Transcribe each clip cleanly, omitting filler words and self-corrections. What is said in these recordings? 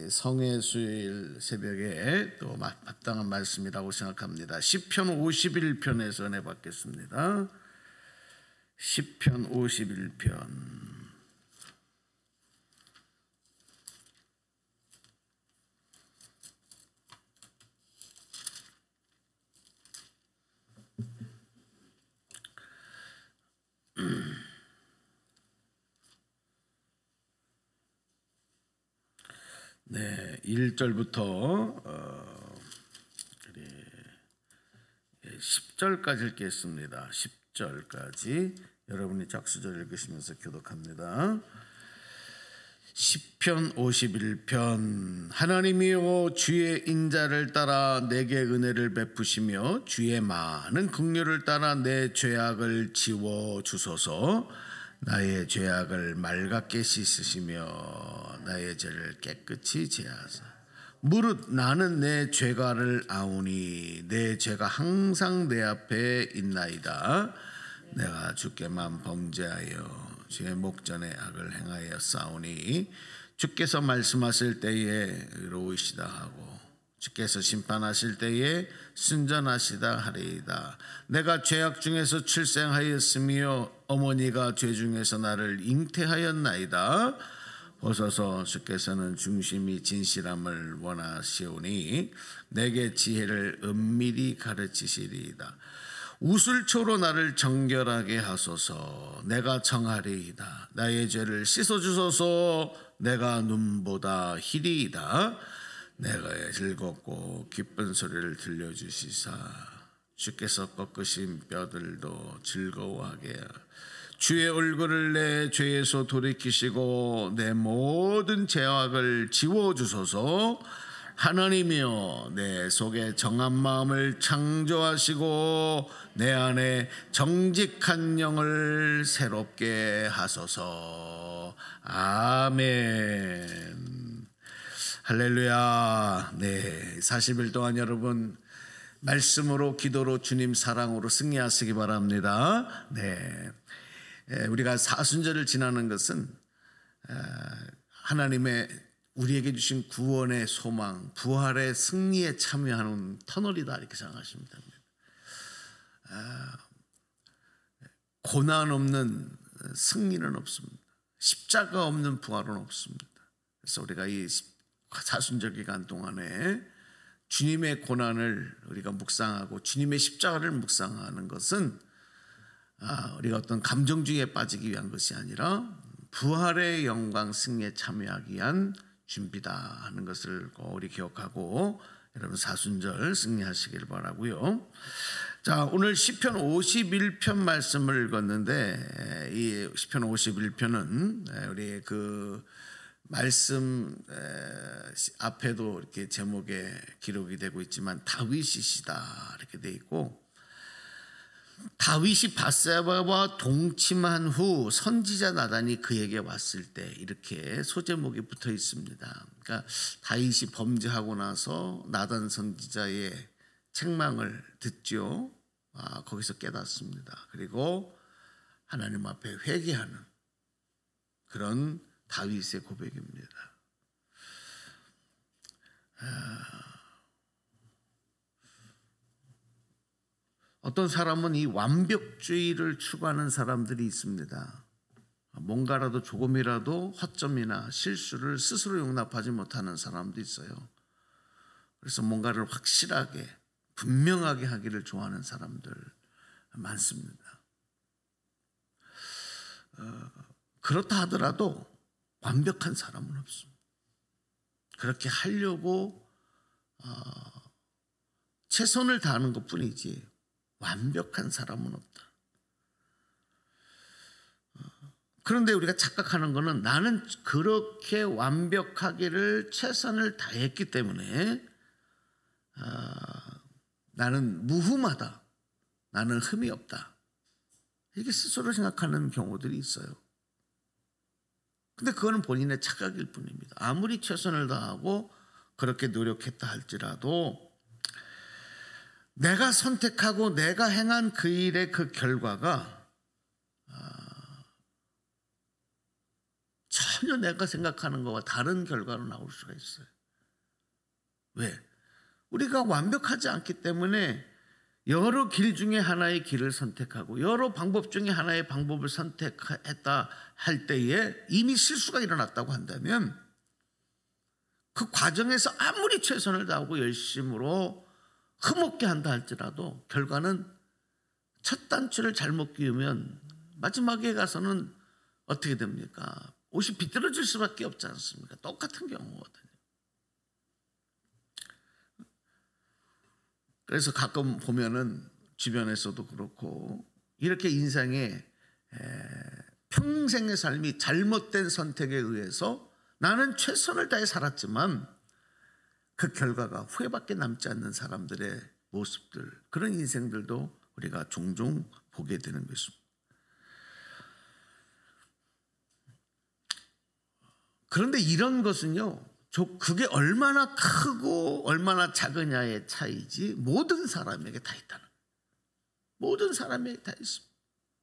성회수일 새벽에 또 마땅한 말씀이라고 생각합니다. 시편 51편에서 은혜 받겠습니다. 시편 51편. 네, 1절부터 10절까지 읽겠습니다. 10절까지 여러분이 작수절 읽으시면서 교독합니다. 시편 51편. 하나님이여, 주의 인자를 따라 내게 은혜를 베푸시며 주의 많은 긍휼을 따라 내 죄악을 지워 주소서. 나의 죄악을 맑게 씻으시며 나의 죄를 깨끗이 제하사. 무릇 나는 내 죄가를 아오니 내 죄가 항상 내 앞에 있나이다. 내가 주께만 범죄하여 주의 목전에 악을 행하여 싸우니 주께서 말씀하실 때에 의로우시다 하고 주께서 심판하실 때에 순전하시다 하리이다. 내가 죄악 중에서 출생하였으며 어머니가 죄 중에서 나를 잉태하였나이다. 보소서, 주께서는 중심이 진실함을 원하시오니 내게 지혜를 은밀히 가르치시리이다. 우슬초로 나를 정결하게 하소서. 내가 정하리이다. 나의 죄를 씻어주소서. 내가 눈보다 희리이다. 내가 즐겁고 기쁜 소리를 들려주시사 주께서 꺾으신 뼈들도 즐거워하게 주의 얼굴을 내 죄에서 돌이키시고 내 모든 죄악을 지워주소서. 하나님이여, 내 속에 정한 마음을 창조하시고 내 안에 정직한 영을 새롭게 하소서. 아멘. 할렐루야. 네, 40일 동안 여러분 말씀으로, 기도로, 주님 사랑으로 승리하시기 바랍니다. 네, 우리가 사순절을 지나는 것은 하나님의 우리에게 주신 구원의 소망, 부활의 승리에 참여하는 터널이다, 이렇게 생각하시면 됩니다. 고난 없는 승리는 없습니다. 십자가 없는 부활은 없습니다. 그래서 우리가 이 사순절 기간 동안에 주님의 고난을 우리가 묵상하고 주님의 십자가를 묵상하는 것은 우리가 어떤 감정주의에 빠지기 위한 것이 아니라 부활의 영광 승리에 참여하기 위한 준비다 하는 것을 꼭 우리 기억하고 여러분 사순절 승리하시길 바라고요. 자, 오늘 시편 51편 말씀을 읽었는데 이 시편 51편은 우리 그 말씀 앞에도 이렇게 제목에 기록이 되고 있지만 다윗이시다 이렇게 돼 있고, 다윗이 밧세바와 동침한 후 선지자 나단이 그에게 왔을 때 이렇게 소제목이 붙어 있습니다. 그러니까 다윗이 범죄하고 나서 나단 선지자의 책망을 듣죠. 거기서 깨닫습니다. 그리고 하나님 앞에 회개하는 그런 다윗의 고백입니다. 어떤 사람은 이 완벽주의를 추구하는 사람들이 있습니다. 뭔가라도 조금이라도 허점이나 실수를 스스로 용납하지 못하는 사람도 있어요. 그래서 뭔가를 확실하게 분명하게 하기를 좋아하는 사람들 많습니다. 그렇다 하더라도 완벽한 사람은 없습니다. 그렇게 하려고 최선을 다하는 것뿐이지 완벽한 사람은 없다. 그런데 우리가 착각하는 것은 나는 그렇게 완벽하기를 최선을 다했기 때문에 나는 무흠하다, 나는 흠이 없다, 이렇게 스스로 생각하는 경우들이 있어요. 근데 그거는 본인의 착각일 뿐입니다. 아무리 최선을 다하고 그렇게 노력했다 할지라도 내가 선택하고 내가 행한 그 일의 그 결과가 전혀 내가 생각하는 것과 다른 결과로 나올 수가 있어요. 왜? 우리가 완벽하지 않기 때문에 여러 길 중에 하나의 길을 선택하고 여러 방법 중에 하나의 방법을 선택했다 할 때에 이미 실수가 일어났다고 한다면 그 과정에서 아무리 최선을 다하고 열심으로 흠없게 한다 할지라도 결과는 첫 단추를 잘못 끼우면 마지막에 가서는 어떻게 됩니까? 옷이 비뚤어질 수밖에 없지 않습니까? 똑같은 경우거든요. 그래서 가끔 보면은 주변에서도 그렇고 이렇게 인생의 평생의 삶이 잘못된 선택에 의해서 나는 최선을 다해 살았지만 그 결과가 후회밖에 남지 않는 사람들의 모습들, 그런 인생들도 우리가 종종 보게 되는 것입니다. 그런데 이런 것은요, 그게 얼마나 크고 얼마나 작으냐의 차이지 모든 사람에게 다 있다는 거예요. 모든 사람에게 다 있습니다.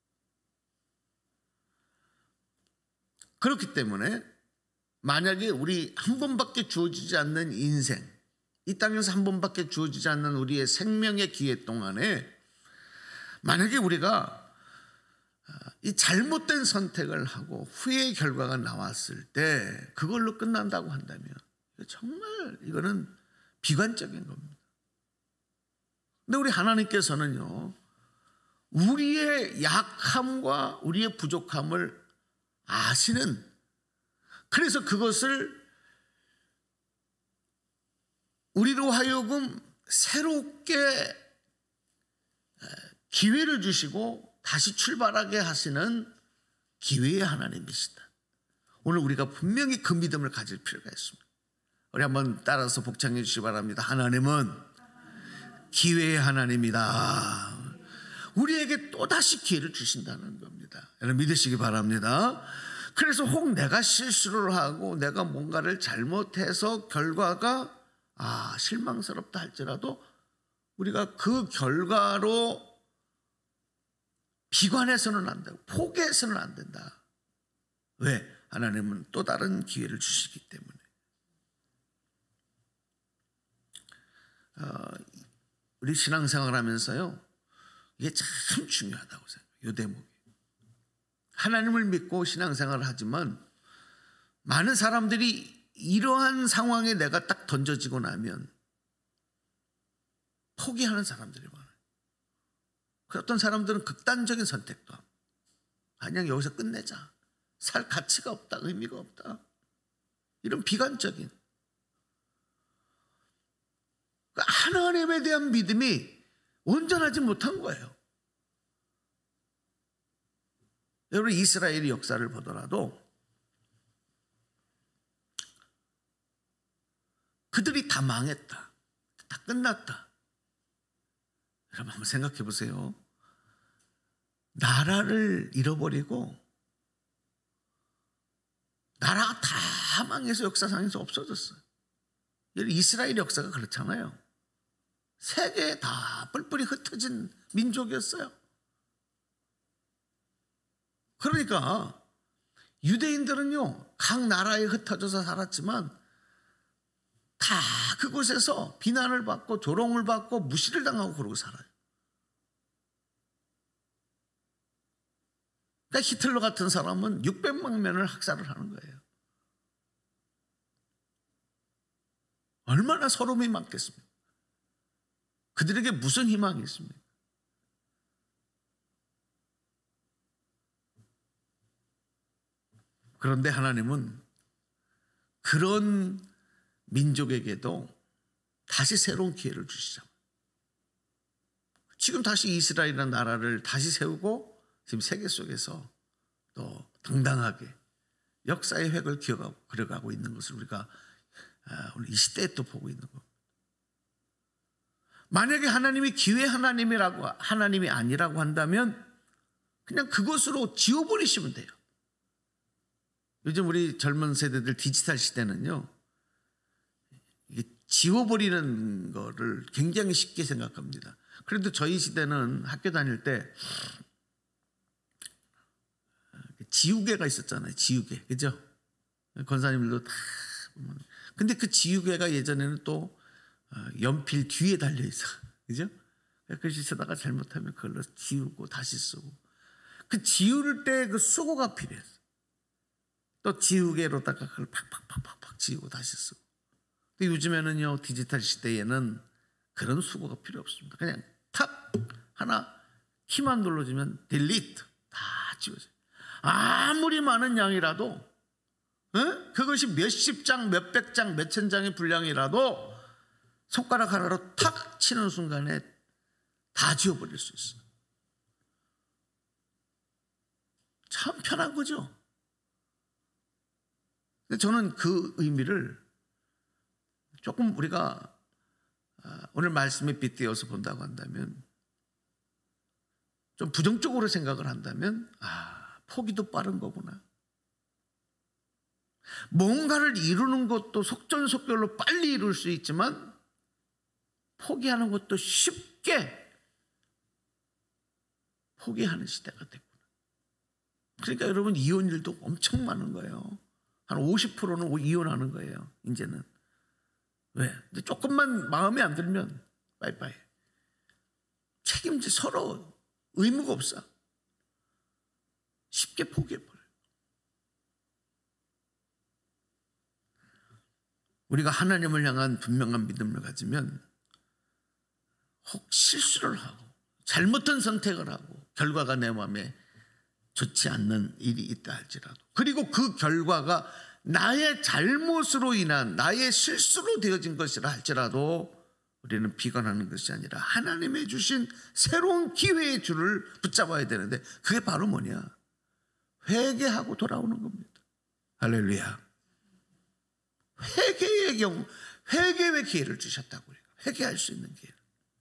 그렇기 때문에 만약에 우리 한 번밖에 주어지지 않는 인생, 이 땅에서 한 번밖에 주어지지 않는 우리의 생명의 기회 동안에 만약에 우리가 이 잘못된 선택을 하고 후회의 결과가 나왔을 때 그걸로 끝난다고 한다면 정말 이거는 비관적인 겁니다. 근데 우리 하나님께서는요, 우리의 약함과 우리의 부족함을 아시는, 그래서 그것을 우리로 하여금 새롭게 기회를 주시고 다시 출발하게 하시는 기회의 하나님이시다. 오늘 우리가 분명히 그 믿음을 가질 필요가 있습니다. 우리 한번 따라서 복창해 주시기 바랍니다. 하나님은 기회의 하나님이다. 우리에게 또다시 기회를 주신다는 겁니다. 여러분 믿으시기 바랍니다. 그래서 혹 내가 실수를 하고 내가 뭔가를 잘못해서 결과가 실망스럽다 할지라도 우리가 그 결과로 비관해서는 안 되고 포기해서는 안 된다. 왜? 하나님은 또 다른 기회를 주시기 때문에. 우리 신앙생활 하면서요, 이게 참 중요하다고 생각해요. 이 대목이. 하나님을 믿고 신앙생활을 하지만 많은 사람들이 이러한 상황에 내가 딱 던져지고 나면 포기하는 사람들이 많아요. 어떤 사람들은 극단적인 선택도 하고, 그냥 여기서 끝내자, 살 가치가 없다, 의미가 없다, 이런 비관적인, 하나님에 대한 믿음이 온전하지 못한 거예요. 여러분 이스라엘의 역사를 보더라도 그들이 다 망했다, 다 끝났다. 여러분 한번 생각해 보세요. 나라를 잃어버리고 나라가 다 망해서 역사상에서 없어졌어요. 이스라엘 역사가 그렇잖아요. 세계에 다 뿔뿔이 흩어진 민족이었어요. 그러니까 유대인들은요, 각 나라에 흩어져서 살았지만 다 그곳에서 비난을 받고 조롱을 받고 무시를 당하고 그러고 살아요. 그러니까 히틀러 같은 사람은 600만 명을 학살을 하는 거예요. 얼마나 서름이 많겠습니까? 그들에게 무슨 희망이 있습니까? 그런데 하나님은 그런 민족에게도 다시 새로운 기회를 주시죠. 지금 다시 이스라엘이라는 나라를 다시 세우고 지금 세계 속에서 또 당당하게 역사의 획을 그려가고 있는 것을 우리가 오늘 이 시대에 또 보고 있는 겁니다. 만약에 하나님이 기회 하나님이 아니라고 한다면 그냥 그것으로 지워버리시면 돼요. 요즘 우리 젊은 세대들 디지털 시대는요, 지워버리는 거를 굉장히 쉽게 생각합니다. 그래도 저희 시대는 학교 다닐 때 지우개가 있었잖아요. 지우개, 그죠? 권사님들도 다 보면. 근데 그 지우개가 예전에는 또 연필 뒤에 달려 있어, 그죠? 글씨 쓰다가 잘못하면 그걸로 지우고 다시 쓰고, 그 지울 때 그 수고가 필요했어. 또 지우개로다가 그걸 팍팍팍팍 지우고 다시 쓰고. 근데 요즘에는요, 디지털 시대에는 그런 수고가 필요 없습니다. 그냥 탑 하나 키만 눌러주면 딜리트 다 지워져요. 아무리 많은 양이라도, 그것이 몇십 장, 몇백 장, 몇천 장의 분량이라도 손가락 하나로 탁 치는 순간에 다 지워버릴 수 있어요. 참 편한 거죠. 근데 저는 그 의미를 조금 우리가 오늘 말씀에 빗대어서 본다고 한다면, 좀 부정적으로 생각을 한다면, 포기도 빠른 거구나. 뭔가를 이루는 것도 속전속결로 빨리 이룰 수 있지만 포기하는 것도 쉽게 포기하는 시대가 됐구나. 그러니까 여러분, 이혼율도 엄청 많은 거예요. 한 50%는 이혼하는 거예요, 이제는. 왜? 근데 조금만 마음에 안 들면 빠이빠이. 책임지, 서로 의무가 없어. 쉽게 포기해버려요. 우리가 하나님을 향한 분명한 믿음을 가지면 혹 실수를 하고 잘못된 선택을 하고 결과가 내 마음에 좋지 않는 일이 있다 할지라도, 그리고 그 결과가 나의 잘못으로 인한, 나의 실수로 되어진 것이라 할지라도 우리는 비관하는 것이 아니라 하나님의 주신 새로운 기회의 줄을 붙잡아야 되는데, 그게 바로 뭐냐? 회개하고 돌아오는 겁니다. 할렐루야. 회개의 기회를 주셨다고 해요. 회개할 수 있는 기회.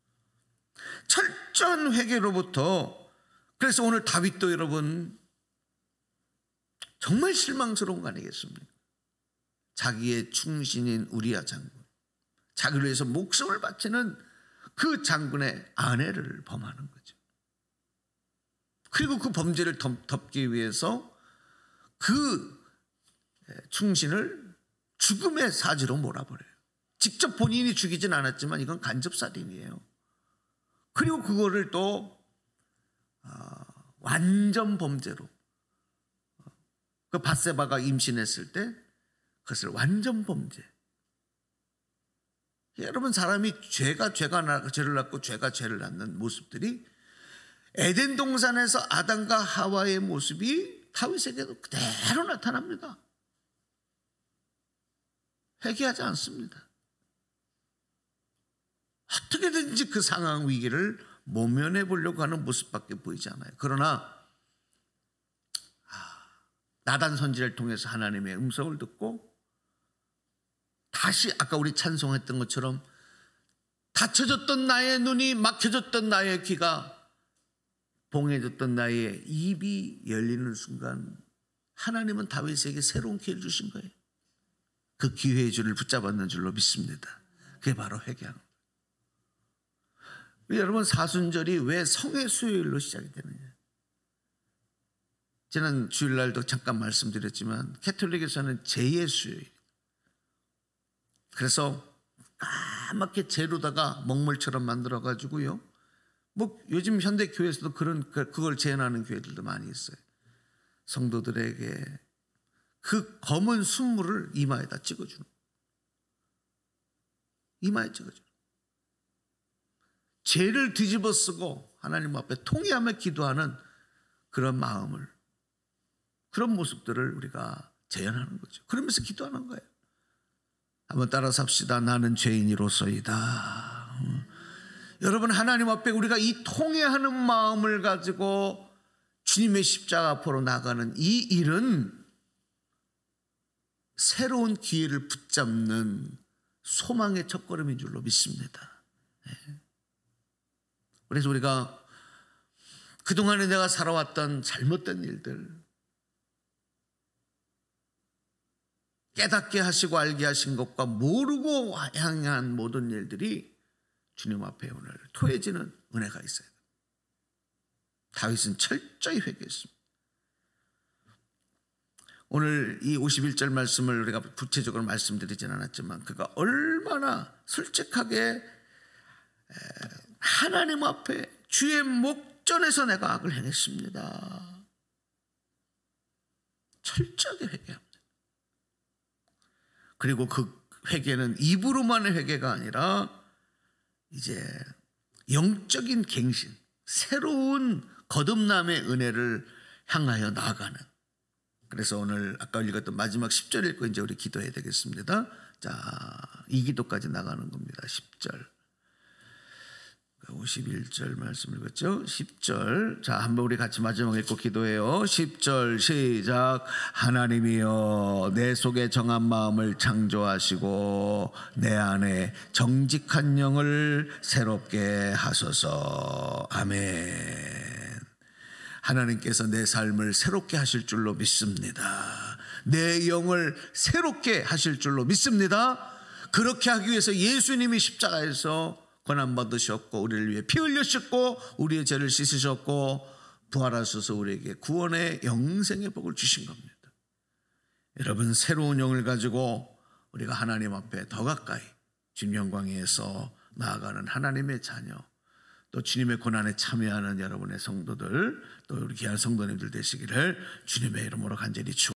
철저한 회개로부터. 그래서 오늘 다윗도 여러분 정말 실망스러운 거 아니겠습니까? 자기의 충신인 우리야 장군, 자기를 위해서 목숨을 바치는 그 장군의 아내를 범하는 거죠. 그리고 그 범죄를 덮기 위해서 그 충신을 죽음의 사지로 몰아버려요. 직접 본인이 죽이진 않았지만 이건 간접살인이에요. 그리고 그거를 또 완전 범죄로, 그 밧세바가 임신했을 때 그것을 완전 범죄. 여러분, 사람이 죄를 낳고 죄가 죄를 낳는 모습들이 에덴 동산에서 아담과 하와의 모습이 다윗에게도 그대로 나타납니다. 회개하지 않습니다. 어떻게든지 그 상황 위기를 모면해 보려고 하는 모습밖에 보이지 않아요. 그러나 나단 선지자를 통해서 하나님의 음성을 듣고 다시 아까 우리 찬송했던 것처럼 닫혀졌던 나의 눈이, 막혀졌던 나의 귀가, 봉해졌던 나의 입이 열리는 순간 하나님은 다윗에게 새로운 기회를 주신 거예요. 그 기회의 줄을 붙잡았는 줄로 믿습니다. 그게 바로 회개하는 거예요. 여러분, 사순절이 왜 성의 수요일로 시작이 되느냐? 지난 주일날도 잠깐 말씀드렸지만 캐톨릭에서는 제의 수요일. 그래서 까맣게 재로다가 먹물처럼 만들어가지고요. 뭐 요즘 현대 교회에서도 그걸 재현하는 교회들도 많이 있어요. 성도들에게 그 검은 순물을 이마에다 찍어주는. 이마에 찍어주는. 죄를 뒤집어 쓰고 하나님 앞에 통회하며 기도하는 그런 마음을, 그런 모습들을 우리가 재현하는 거죠. 그러면서 기도하는 거예요. 한번 따라서 합시다. 나는 죄인이로소이다. 여러분, 하나님 앞에 우리가 이 통회하는 마음을 가지고 주님의 십자가 앞으로 나가는 이 일은 새로운 기회를 붙잡는 소망의 첫걸음인 줄로 믿습니다. 그래서 우리가 그동안에 내가 살아왔던 잘못된 일들, 깨닫게 하시고 알게 하신 것과 모르고 향한 모든 일들이 주님 앞에 오늘 토해지는 은혜가 있어요. 다윗은 철저히 회개했습니다. 오늘 이 51절 말씀을 우리가 구체적으로 말씀드리진 않았지만 그가 얼마나 솔직하게 하나님 앞에 주의 목전에서 내가 악을 행했습니다. 철저하게 회개합니다. 그리고 그 회개는 입으로만의 회개가 아니라 이제 영적인 갱신, 새로운 거듭남의 은혜를 향하여 나아가는. 그래서 오늘 아까 읽었던 마지막 10절 읽고 이제 우리 기도해야 되겠습니다. 자, 이 기도까지 나가는 겁니다. 10절. 51절 말씀 읽었죠? 10절. 자, 한번 우리 같이 마지막 읽고 기도해요. 10절 시작. 하나님이여 내 속에 정한 마음을 창조하시고 내 안에 정직한 영을 새롭게 하소서. 아멘. 하나님께서 내 삶을 새롭게 하실 줄로 믿습니다. 내 영을 새롭게 하실 줄로 믿습니다. 그렇게 하기 위해서 예수님이 십자가에서 고난받으셨고 우리를 위해 피 흘리셨고 우리의 죄를 씻으셨고 부활하셔서 우리에게 구원의 영생의 복을 주신 겁니다. 여러분, 새로운 영을 가지고 우리가 하나님 앞에 더 가까이 주님 영광에서 나아가는 하나님의 자녀, 또 주님의 고난에 참여하는 여러분의 성도들, 또 우리 귀한 성도님들 되시기를 주님의 이름으로 간절히 축원합니다.